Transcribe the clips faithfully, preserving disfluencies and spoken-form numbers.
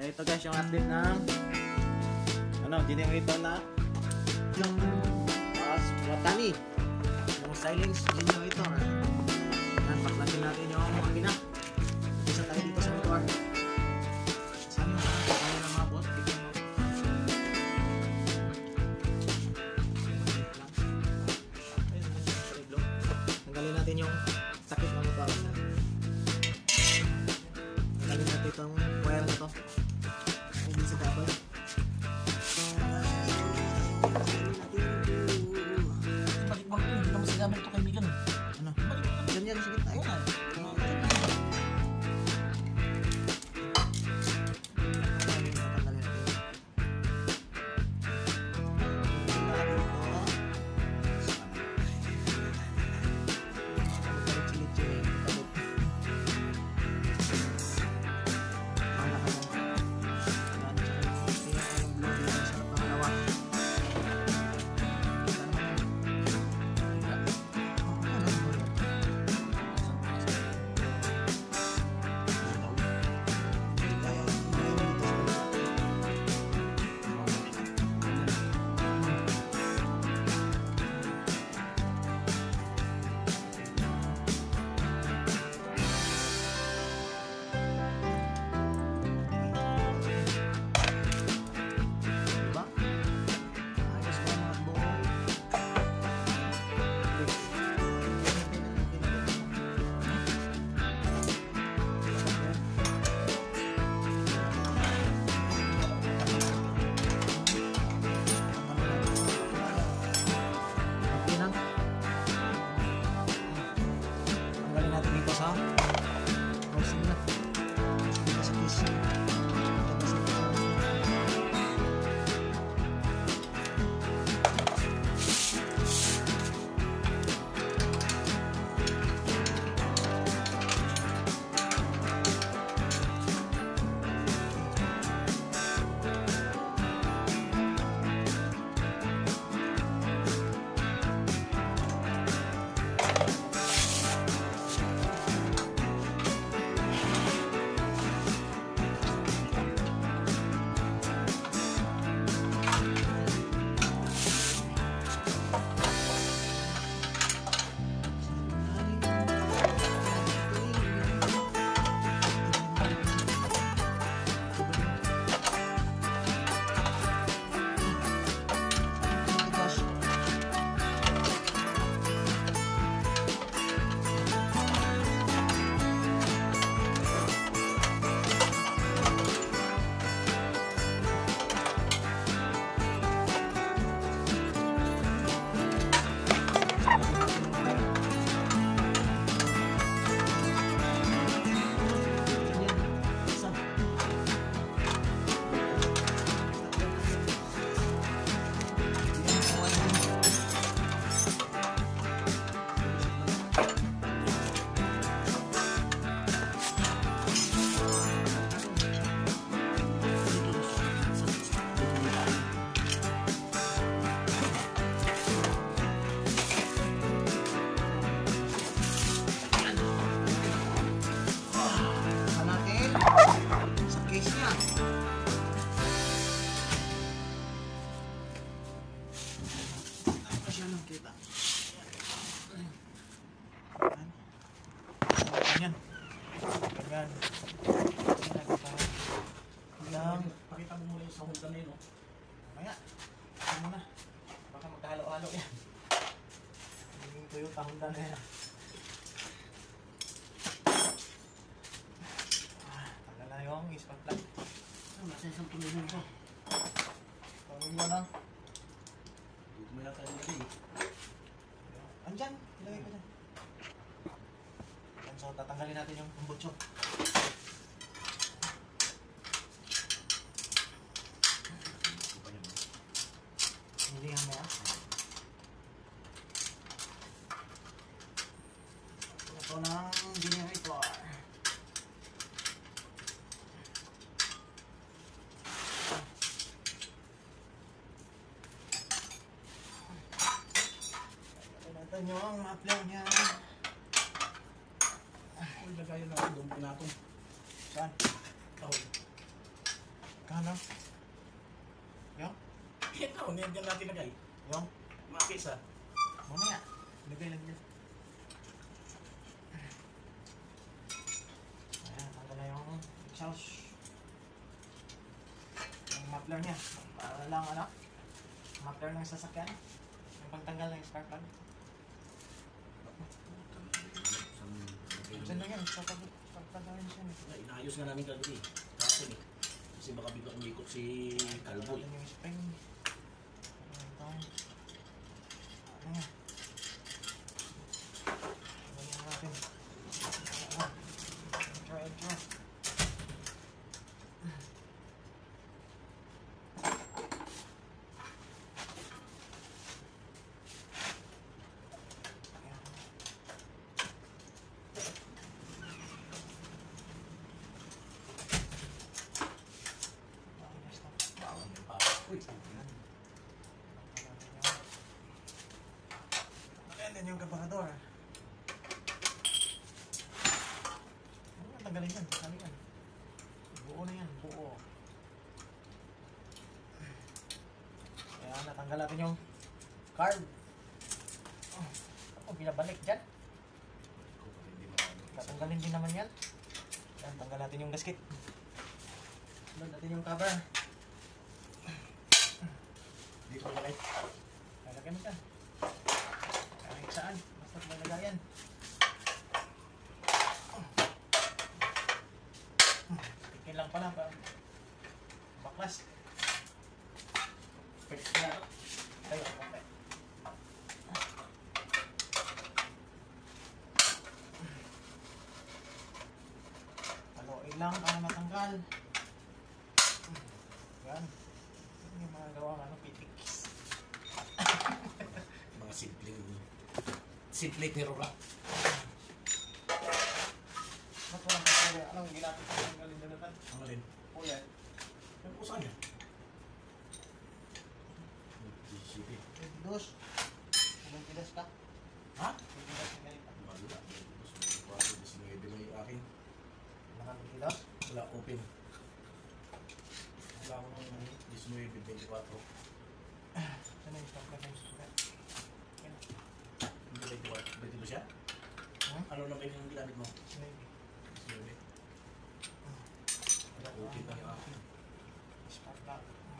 ito guys yung update ng ano, generator na yung uh, Watani, yung silence generator. Yan, baklasin natin yung makina. Isa tayo dito sa motor. Saan yung kaya na mabot? Tignan mo. Tanggalin natin yung sakit ng motor. Tanggalin natin itong wire na to. Hindi sa kabel. Balik mo ito, hindi naman sa gamit ito kaibigan. Ano? Ganyan sa gitna. Ayun. Ganyan. Ganyan. Lang. Pakita mo muna yung sound na yun, no? Maya. Ito muna. Baka magkahalo-halo yan. Hindi ko yung tahundan na yan. Ah, tanggal na yung ispat lang. Ah, nasa isang tuloy ko. Tawag mo lang. Dito mo yata yung lagi. Andyan. Ilagay ko dyan. Yan, so tatanggalin natin yung bumbutso. Hindi nga mo ah. Ito ng generator. Ito nyo ang ma-apply niya. Uy, lagayan natin doon pinatong. Saan? Tahol. Kano? Yung? Ito, hindi yan natin nagay. Yung? Mga kesa. Mamaya. Lagay lang dyan. Ayan, tanggal na yung exhaust. Yung muffler niya. Para lang ano? Muffler ng sasakyan. Yung pagtanggal ng spark plug. Diyan na yan. Spark plug. Spark plug na rin siya. Wala, inaayos nga namin kagabi. Kasi eh. Kasi baka bigla umikot si Calboy. Natin yung spring. Ano ito? Ano yan? Ano yan natin? Ano? Intro, intro. Bawang yung papa. Uy, Ayan din yung kabakador. Ano yan? Tanggalin yan. Tanggalin yan. Buo na yan. Buo. Kaya natanggal natin yung carb. Oh, ako binabalik dyan. hindi marami. Tatanggalin din naman yan. Yan, tanggal natin yung gasket. Load natin yung cover. Dito ko lagay. Lalagyan mo dyan. Kahit saan. Basta lalagayan. Tikin lang pala. Pa. Baklas. Pwede na. Tayo. Okay. Haluin lang para matanggal. Yan. Yan yung mga gawang ano, pitikis. Mga simpleng simple pero ra. Ba't walang kapuli? Anong ginapit ko ng galindalutan? Ang alin? Puyan. Ano ko saan yan? Sige. Dos. Ilang kilos ka? Ha? Ilang kilos yung ganito? Wala. Gusto mo yung mo yung akin. Ilang kilos? Wala, open. Wala ko ng nineteen twenty-four. Saan yung stock na yung sukat? Hindi twenty-four. twenty-two siya? Hmm? Ano na ba yung ginamit mo? Maybe. Sige. Wala, open na yung akin. Spark plug.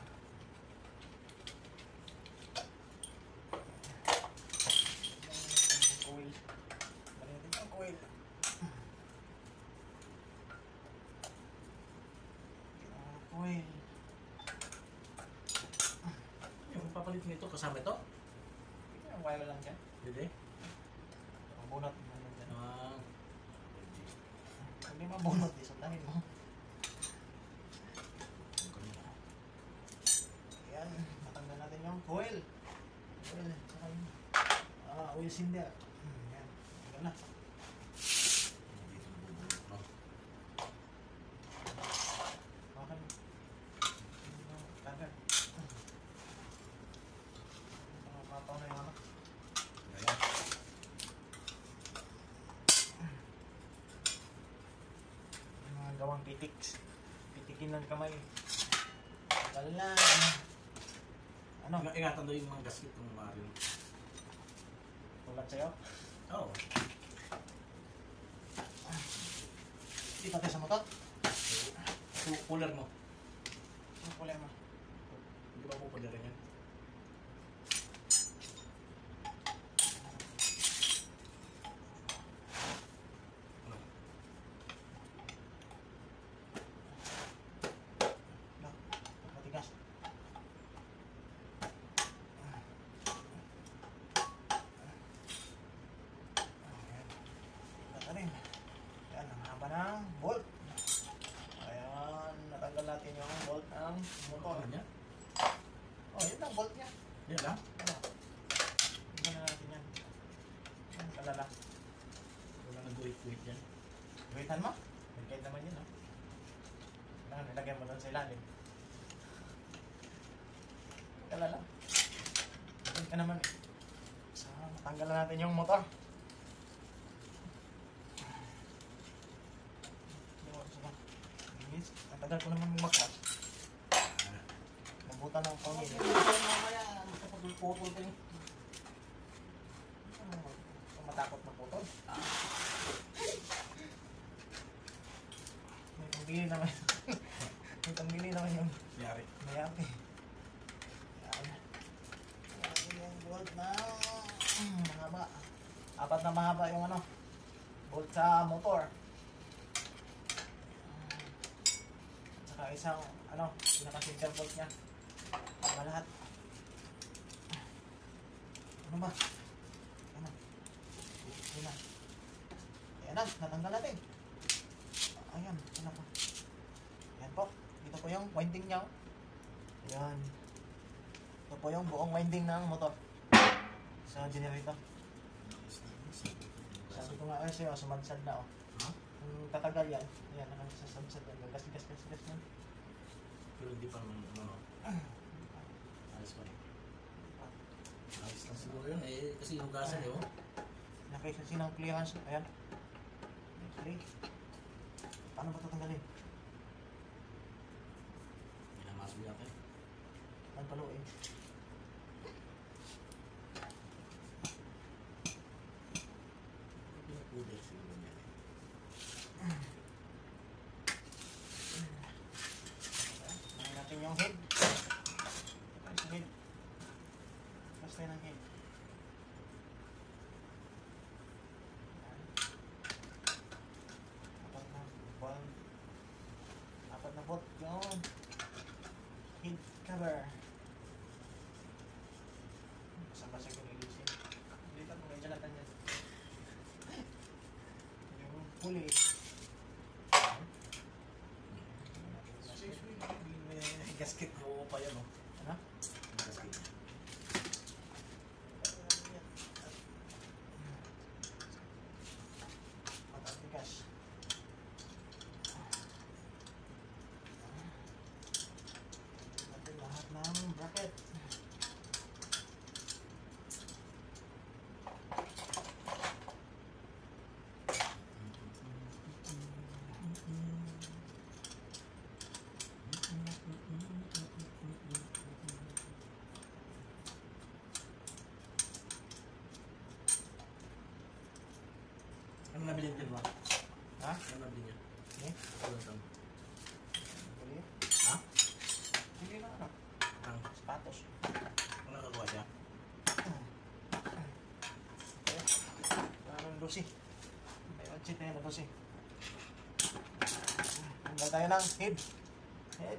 Yung coil. Balitin yung coil. Yung coil. Yung papalit nito kasama ito? Yung wire lang dyan. Hindi. Ang bunot mo lang dyan. Ah. Hindi mabunot eh. Sundahin mo. Ayan. Matanggal natin yung coil. Coil. Saka yung ah, oil cylinder. Ayan. Tanggal na. Dito nabubulot, no? Makan. Tanggal. Mataw na yung ano. Ayan. Yung mga gawang pitiks. Pitikin ng kamay. Tanggal na. Ano? Ano? Ingatan daw yung mga gasket ng Mario. Tulad sa'yo? Oo. Di pati sa motor? Pu- Puller mo. Ano problema? Hindi ba po puller yan? Ano? No. Matigas. Ayan. Ito rin. Yan, ang haba ng bolt. Ayan, natanggal natin yung bolt ng motor. Ano niya? Oh, yun ang bolt niya. Yan lang? Ano? Tignan na natin yan. Yan, kalala. Wala nag-wait-wait yan. Gawitan mo? May kahit naman yun, oh. Kailangan nilagay mo doon sa ilalim. Kalala. Gawitan ka naman eh. So, matanggal na natin yung motor. Yung, so, bilis. Ang tagal ko naman magmakas. bunutan ng pangin. Mamaya, putol-putol ka niyo. Matakot na putol. May pambili naman. May pambili naman yung Yari. mayami. Yan. Yan yung bolt na mm, mahaba. Apat na mahaba yung ano, bolt sa motor. At saka isang ano, pinaka-center bolt niya. Tama lahat. Ano ba? Ano? Yun na. Ayan na, natanggal natin. Ayan, ano pa? Ayan po. Ito po yung winding niya. Ayan. Ito po yung buong winding ng motor. Sa generator. Sabi ko nga kasi, oh, sumadsad na, oh. Ha? Kung tatagal yan, ayan, nakasasadsad yan. Gas, gas, gas, gas yan. Pero hindi pa naman, ano, ayos pa rin. Ayos lang siguro yun eh, kasi hugasan eh, oh. Nakisa sinang clearance. Ayan. Okay. Paano ba tatanggalin? Minamasok yata eh. Ang paluin. Pinapuder siguro niya eh. Ngayon natin yung head. Ito yung head. Basta yun ang head. Ayan. Apat na bulb. Apat na bolt yung head cover. Basa-basa yung ilisin. Dito po may jalatan yan. Yung pulley. May gasket ko pa yan, oh. Ano? May gasket. Matatigas. Natin lahat ng bracket. Ano nabili niyo ba? Ha? Ano nabili niya? Eh? Ano ito? Bili? Ha? Bili na ano? Ang Sapatos. ano nakakuha siya? Okay. Parang dosi. May outfit na yun na dosi. Hanggang tayo ng head. Head.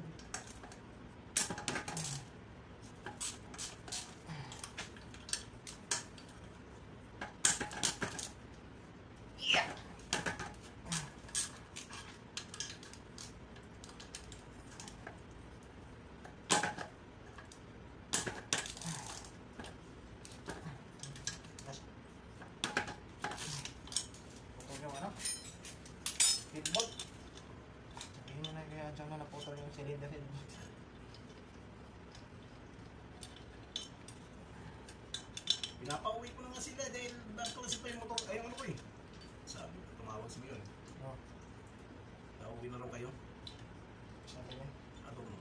Yes. Putol yung ano? Head bolt. Sabihin mo na kaya dyan na naputol yung cylinder head bolt. Pinapauwi ko na nga sila dahil dapat kasi pa yung motor, ay ano ko eh. Sabi ko, tumawag si Mion. No. Nauwi na raw kayo. Sabi niya. Ano mo?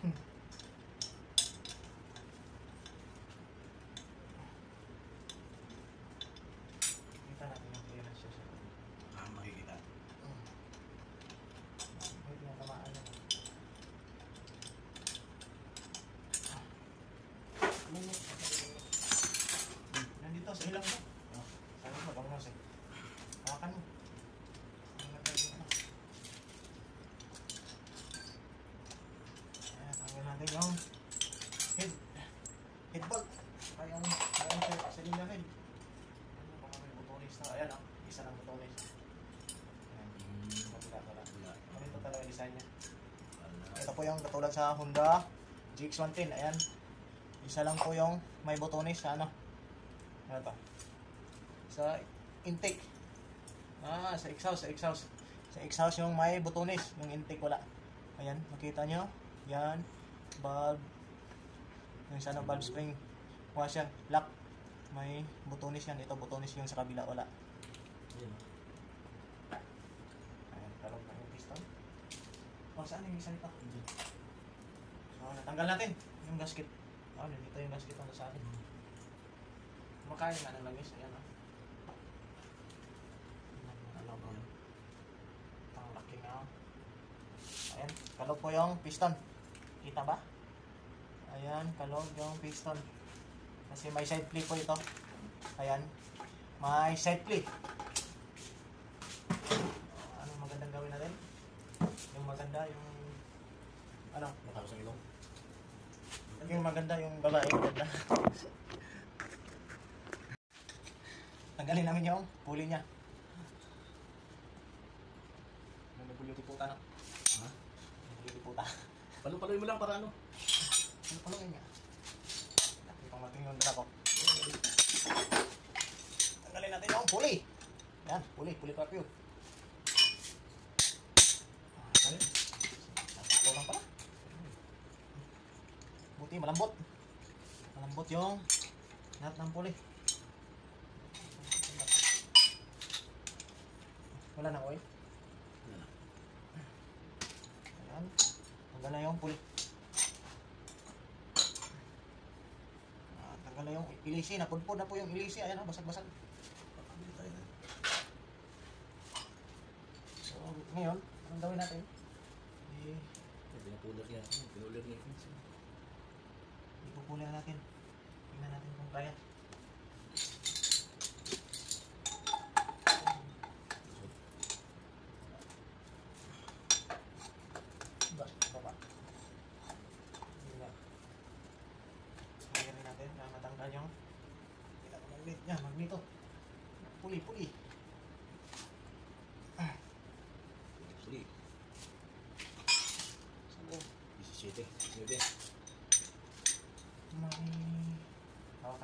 Kita natin yung clearance siya sa Ah, makikita. Wait nga, tamaan na. Nandito sa ilang mo. Oh, sabi mo, bangos eh. Hawakan mo. Ang lagay yung ano. Ayan, tanggal natin yung head. Head bolt. Saka yung yung cylinder head. Ano, baka may butones na. Ayan oh, isa ng butones. Ayan, wala wala. Wala. Ganito talaga design niya. Wala. Ito po yung katulad sa Honda G X one ten. Ayan. Isa lang po yung may botones sa ano. Ano to? Sa intake. Ah, sa exhaust, sa exhaust. Sa exhaust yung may botones, yung intake wala. Ayan, makita nyo. Yan. Valve. Yung sa ano, valve spring washer, lock. May botones yan. Ito botones yung sa kabila wala. Ayun. Ayan, karoon na yung piston. O, saan yung isa nito? So, natanggal natin Yung gasket. Oh, dito yung gasket ang sa akin. Kumakain nga ng langis. Ayan oh. Ano ba? Ang laki nga oh. Ayan, kalog po yung piston. Kita ba? Ayan, kalog yung piston. Kasi may side plate po ito. Ayan. May side plate. Ano magandang gawin natin? Yung maganda, yung ano? Matapos ang ilong. Yung maganda, yung babae maganda. Tanggalin namin yung puli niya. Nagbulyo-tiputa na. Ha? Nagbulyo-tiputa. Palu-paluin mo lang para ano? Ano palungin niya? Ipang natin yung dala ko. Tanggalin natin yung puli. Yan, puli, puli papyo. Ayun. Natalo lang pala. Buti, malambot. Malambot yung nut ng puli. Wala na oil. Wala na. Ayan. Tanggal na yung puli. Ah, tanggal na yung ilisi. Napudpod na po yung ilisi. Ayan o, basag-basag. Pakabili tayo na. So, ngayon, anong gawin natin? Eh, Pinapuler niya. Pinuler niya. ipupuli na natin. Tingnan natin kung kaya. Ba, baba. Hindi na. Lagyan rin natin para matanggal yung magnet niya, magnito. Puli, puli. Puli. Sa loob. Isisite. Sige. May hawakan.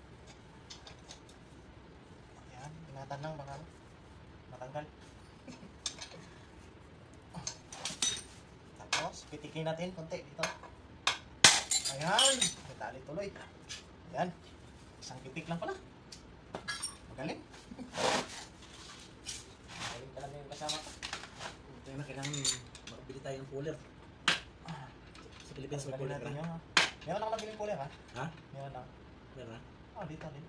Ayan, ingatan lang baka matanggal. Tapos, pitikin natin konti dito. Ayan, natali tuloy. Ayan, isang pitik lang pala. Magaling. Magaling talaga yung kasama ko. Tayo na kailangan makabili tayo ng puller. Sa Pilipinas may Galing puller ka natin na. yung... Meron ako nabiling puller ha? Ha? Meron lang. Meron na? Oh, dito din.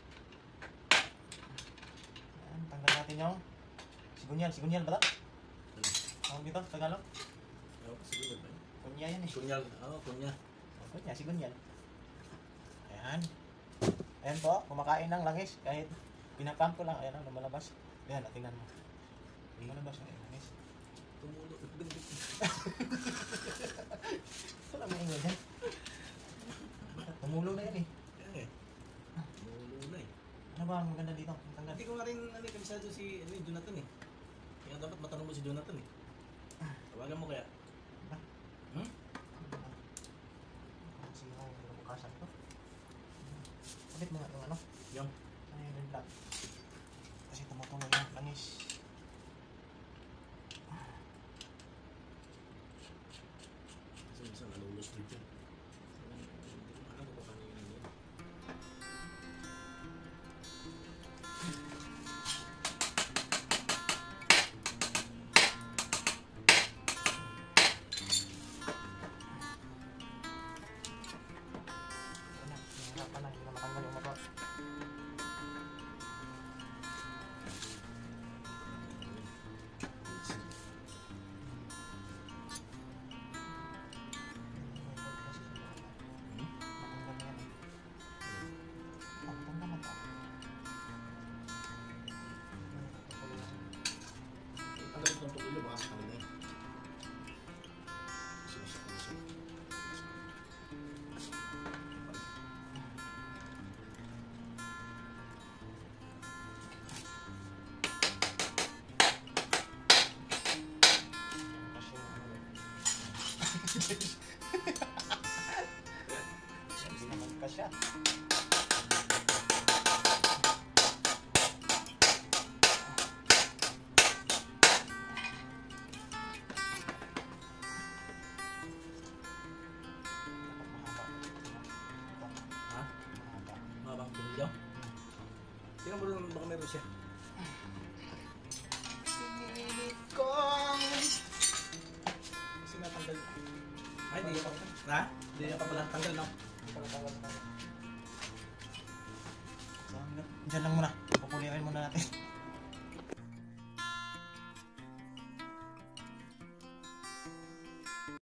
Ayan, tanggal natin yung sigunyal. Sigunyal ba ito? Ano? Tawag dito, Tagalog? Oo, siguro ba? Kunya yan eh. Kunyal. Oo, kunya. Kunya, sigunyal. Ayan. Ayan po, kumakain ng langis. Kahit pinapump ko lang, ayan ang lumalabas. Ayan, tingnan mo. Lumalabas yung langis. Tumulo. Wala mo ingay dyan. Tumulo na yan eh. Eh. Tumulo na eh. Ano ba ang maganda dito? Ang tanggal. Hindi ko nga rin ano, kabisado si ano, Jonathan eh. Kaya dapat matanong mo si Jonathan eh. Tawagan mo kaya? Ba? Hmm? Kasi yung bukasan ko. Kapit mo nga yung ano? Yung? Ano yung red block? Kasi tumutuloy yung langis. Kasi minsan nalulos dito. Hindi ko alam kung paano yun yun. Ano? Nahirapan na, hindi na matanggal yung motor. Ang galit ng tuloy, baka sa kanila eh. Sinusuko siya. Hindi naman kasya. Ha? Mabang tulog Tingnan mo lang baka meron siya. Pinilit kong Kasi natanggal. Ay, di pa. Ha? Di pa pala tanggal, no? So, hanggang- Diyan lang muna. Pupulirin muna natin.